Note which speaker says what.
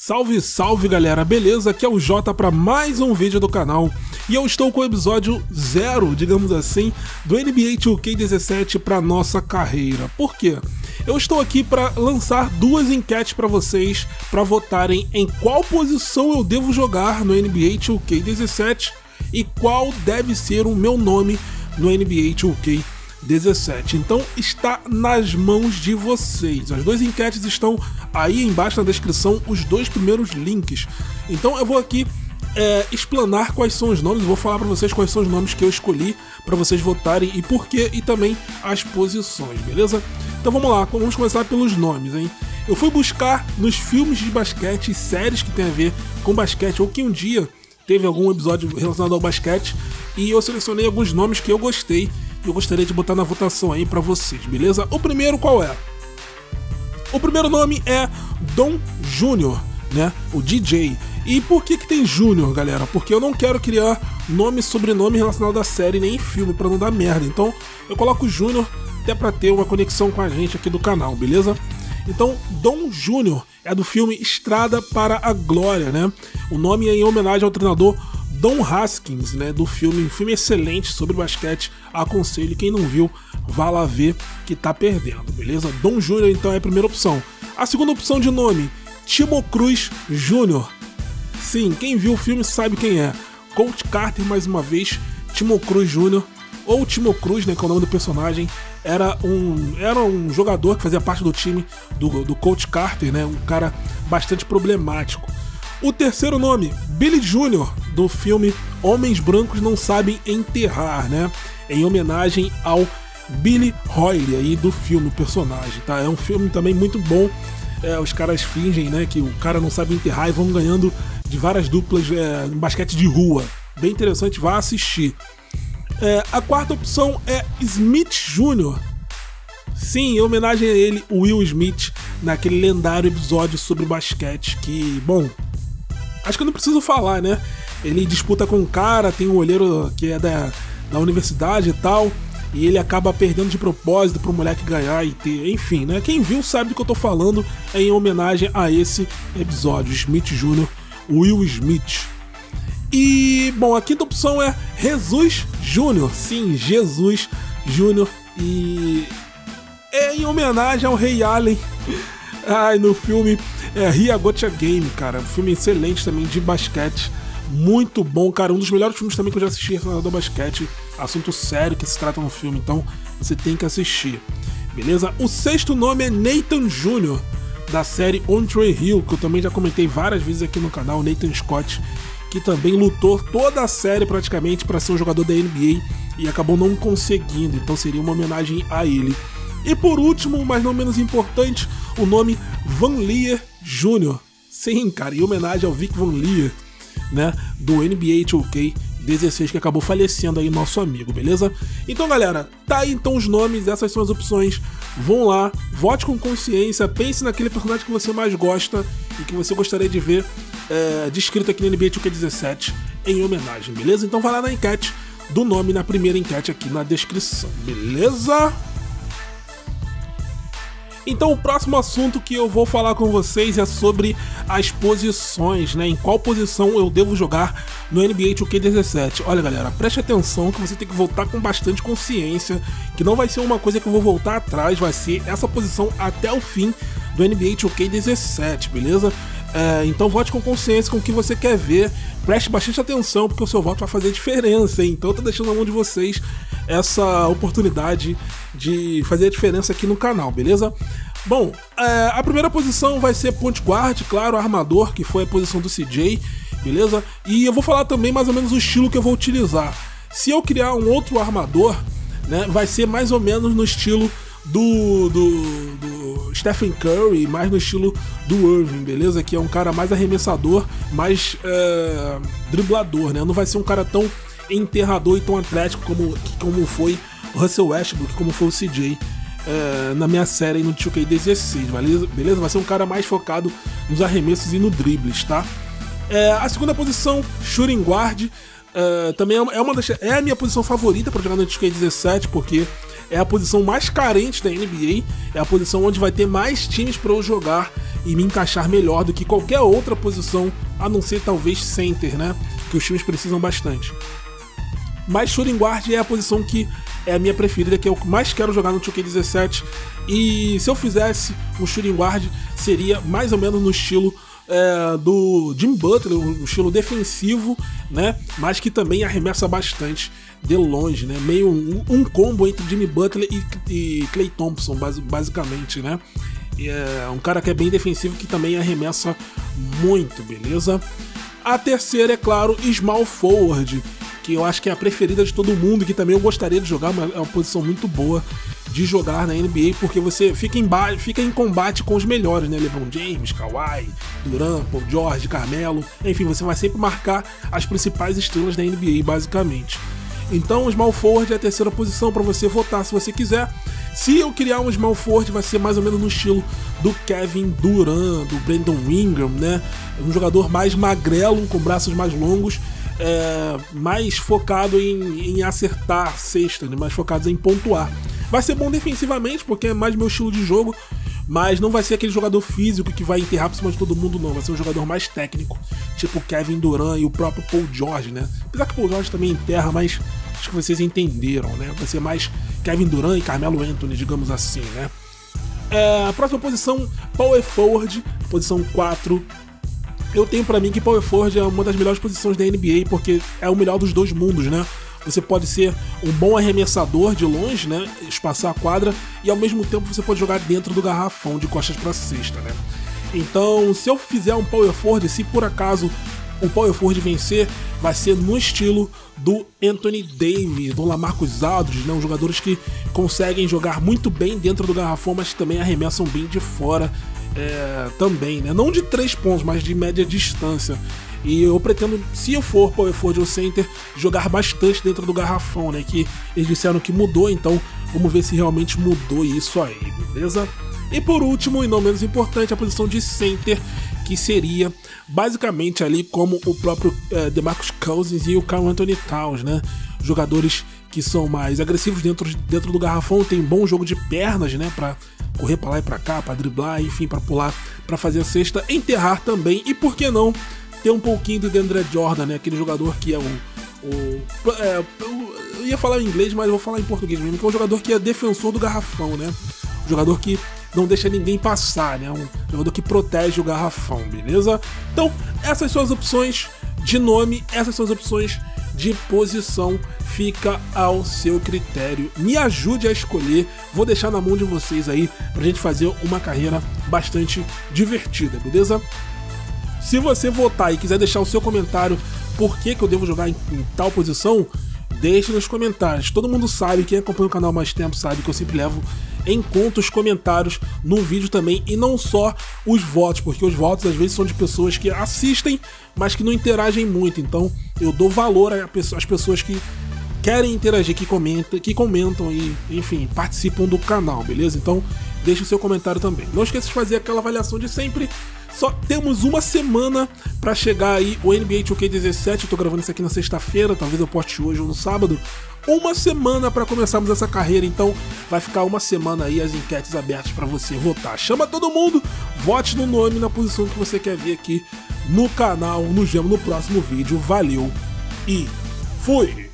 Speaker 1: Salve, salve galera, beleza? Aqui é o Jota para mais um vídeo do canal e eu estou com o episódio 0, digamos assim, do NBA 2K17 para nossa carreira. Por quê? Eu estou aqui para lançar duas enquetes para vocês para votarem em qual posição eu devo jogar no NBA 2K17 e qual deve ser o meu nome no NBA 2K17. Então está nas mãos de vocês. As duas enquetes estão aí embaixo na descrição, os dois primeiros links. Então eu vou aqui explanar quais são os nomes, vou falar para vocês quais são os nomes que eu escolhi para vocês votarem e por quê, e também as posições, beleza? Então vamos lá, vamos começar pelos nomes, hein? Eu fui buscar nos filmes de basquete e séries que tem a ver com basquete ou que um dia teve algum episódio relacionado ao basquete e eu selecionei alguns nomes que eu gostei e eu gostaria de botar na votação aí pra vocês, beleza? O primeiro qual é? O primeiro nome é Dom Júnior, né? O DJ. E por que tem Júnior, galera? Porque eu não quero criar nome e sobrenome relacionado à série nem filme pra não dar merda. Então eu coloco Júnior até pra ter uma conexão com a gente aqui do canal, beleza? Então Dom Júnior é do filme Estrada para a Glória, né? O nome é em homenagem ao treinador Don Haskins, né, do filme, um filme excelente sobre basquete. Aconselho, quem não viu, vá lá ver que tá perdendo, beleza? Dom Júnior então é a primeira opção. A segunda opção de nome, Timo Cruz Jr. Sim, quem viu o filme sabe quem é. Coach Carter mais uma vez, Timo Cruz Jr. ou Timo Cruz, né, que é o nome do personagem. Era um jogador que fazia parte do time do Coach Carter, né, um cara bastante problemático. O terceiro nome, Billy Jr., do filme Homens Brancos Não Sabem Enterrar, né? Em homenagem ao Billy Hoyle aí do filme, personagem, tá? É um filme também muito bom. Os caras fingem, né, que o cara não sabe enterrar e vão ganhando de várias duplas em basquete de rua. Bem interessante, vá assistir. A quarta opção é Smith Jr. Sim, em homenagem a ele, Will Smith, naquele lendário episódio sobre basquete que, bom, acho que eu não preciso falar, né? Ele disputa com um cara, tem um olheiro que é da universidade e tal, e ele acaba perdendo de propósito pro moleque ganhar e ter, enfim, né? Quem viu sabe do que eu tô falando, é em homenagem a esse episódio, Smith Jr., Will Smith. E, bom, a quinta opção é Jesus Jr., sim, Jesus Jr., e é em homenagem ao Ray Allen, no filme Ria Gotcha Game, cara, um filme excelente também de basquete, muito bom, cara, um dos melhores filmes também que eu já assisti relacionado ao basquete, assunto sério que se trata no filme, então você tem que assistir, beleza? O sexto nome é Nathan Jr., da série On Tree Hill, que eu também já comentei várias vezes aqui no canal, Nathan Scott, que também lutou toda a série praticamente para ser um jogador da NBA e acabou não conseguindo, então seria uma homenagem a ele. E por último, mas não menos importante, o nome Van Leer Jr. Sim, cara, em homenagem ao Vic Van Leer, né, do NBA 2K16, que acabou falecendo aí, nosso amigo, beleza? Então galera, tá aí então os nomes, essas são as opções, vão lá, vote com consciência, pense naquele personagem que você mais gosta e que você gostaria de ver descrito aqui no NBA 2K17 em homenagem, beleza? Então vai lá na enquete do nome, na primeira enquete aqui na descrição, beleza? Então o próximo assunto que eu vou falar com vocês é sobre as posições, né? Em qual posição eu devo jogar no NBA 2K17. Olha galera, preste atenção que você tem que voltar com bastante consciência, que não vai ser uma coisa que eu vou voltar atrás, vai ser essa posição até o fim do NBA 2K17, beleza? Então vote com consciência com o que você quer ver, preste bastante atenção porque o seu voto vai fazer diferença, hein? Então eu tô deixando na mão de vocês essa oportunidade de fazer a diferença aqui no canal, beleza? Bom, a primeira posição vai ser point guard, claro, armador, que foi a posição do CJ, beleza? E eu vou falar também mais ou menos o estilo que eu vou utilizar. Se eu criar um outro armador, né, vai ser mais ou menos no estilo do Stephen Curry, mais no estilo do Irving, beleza? Que é um cara mais arremessador, mais driblador, né? Não vai ser um cara tão enterrador e tão atlético como foi o Russell Westbrook, como foi o CJ na minha série no 2K16, beleza? Vai ser um cara mais focado nos arremessos e no dribles, tá? A segunda posição, shooting guard, também é a minha posição favorita para jogar no 2K17, porque é a posição mais carente da NBA, é a posição onde vai ter mais times para eu jogar e me encaixar melhor do que qualquer outra posição, a não ser talvez center, né? Que os times precisam bastante. Mas shooting guard é a posição que é a minha preferida, que eu mais quero jogar no 2K17. E se eu fizesse um shooting guard, seria mais ou menos no estilo do Jimmy Butler, um estilo defensivo, né? Mas que também arremessa bastante de longe, né? Meio um combo entre Jimmy Butler e Klay Thompson, basicamente, né? É um cara que é bem defensivo, que também arremessa muito, beleza? A terceira, é claro, small forward, que eu acho que é a preferida de todo mundo, que também eu gostaria de jogar, mas é uma posição muito boa de jogar na NBA, porque você fica em combate com os melhores, né? LeBron James, Kawhi, Durant, Paul George, Carmelo, enfim, você vai sempre marcar as principais estrelas da NBA, basicamente. Então, o small forward é a terceira posição para você votar se você quiser. Se eu criar um small forward, vai ser mais ou menos no estilo do Kevin Durant, do Brandon Ingram, né? Um jogador mais magrelo, com braços mais longos, mais focado em acertar cestas, né? Mais focado em pontuar. Vai ser bom defensivamente, porque é mais meu estilo de jogo, mas não vai ser aquele jogador físico que vai enterrar por cima de todo mundo, não. Vai ser um jogador mais técnico, tipo Kevin Durant e o próprio Paul George, né? Apesar que o Paul George também enterra, mas acho que vocês entenderam, né? Vai ser mais Kevin Durant e Carmelo Anthony, digamos assim, né? A próxima posição, Power Forward, posição 4. Eu tenho pra mim que Power Forward é uma das melhores posições da NBA, porque é o melhor dos dois mundos, né? Você pode ser um bom arremessador de longe, né? Espaçar a quadra, e ao mesmo tempo você pode jogar dentro do garrafão, de costas pra cesta, né? Então, se eu fizer um Power Forward, se por acaso o Power Forward vencer, vai ser no estilo do Anthony Davis, do LaMarcus Aldridge, né? Os jogadores que conseguem jogar muito bem dentro do garrafão, mas também arremessam bem de fora também, né? Não de 3 pontos, mas de média distância. E eu pretendo, se eu for Power Forward ou Center, jogar bastante dentro do garrafão, né? Que eles disseram que mudou, então vamos ver se realmente mudou isso aí, beleza? E por último, e não menos importante, a posição de Center, que seria basicamente ali como o próprio DeMarcus Cousins e o Karl-Anthony Towns, né? Jogadores que são mais agressivos dentro do garrafão, tem um bom jogo de pernas, né? Pra correr pra lá e pra cá, pra driblar, enfim, pra pular, pra fazer a cesta, enterrar também, e por que não ter um pouquinho do DeAndre Jordan, né? Aquele jogador que é eu ia falar em inglês, mas eu vou falar em português mesmo, que é um jogador que é defensor do garrafão, né? Um jogador que não deixa ninguém passar, né? Um jogador que protege o garrafão, beleza? Então, essas são as opções de nome, essas são as opções de posição, fica ao seu critério. Me ajude a escolher, vou deixar na mão de vocês aí pra gente fazer uma carreira bastante divertida, beleza? Se você votar e quiser deixar o seu comentário por que eu devo jogar em tal posição, deixe nos comentários. Todo mundo sabe, quem acompanha o canal há mais tempo sabe que eu sempre levo em conta os comentários no vídeo também, e não só os votos, porque os votos às vezes são de pessoas que assistem, mas que não interagem muito. Então eu dou valor às pessoas que querem interagir, que comentam e, enfim, participam do canal, beleza? Então deixe o seu comentário também. Não esqueça de fazer aquela avaliação de sempre. Só temos uma semana pra chegar aí o NBA 2K17, eu tô gravando isso aqui na sexta-feira, talvez eu poste hoje ou no sábado. Uma semana pra começarmos essa carreira, então vai ficar uma semana aí as enquetes abertas pra você votar. Chama todo mundo, vote no nome, na posição que você quer ver aqui no canal. Nos vemos no próximo vídeo, valeu e fui!